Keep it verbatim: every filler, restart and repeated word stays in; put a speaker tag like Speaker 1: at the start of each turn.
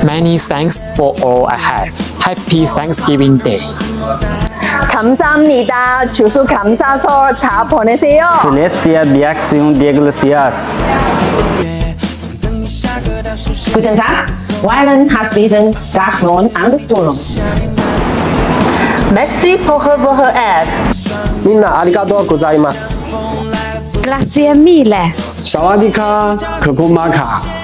Speaker 1: Many thanks for all I have. Happy Thanksgiving Day.
Speaker 2: 감사합니다. 주수 감사서 잘 보내세요.
Speaker 3: Feliz Día de Acción de Gracias.
Speaker 4: Guten Tag. Warren has written Gashron and Stone.
Speaker 2: Merci pour votre aide.
Speaker 5: Minna arigatou gozaimasu.
Speaker 2: Grazie mille.
Speaker 5: Sawadika, kakumaka.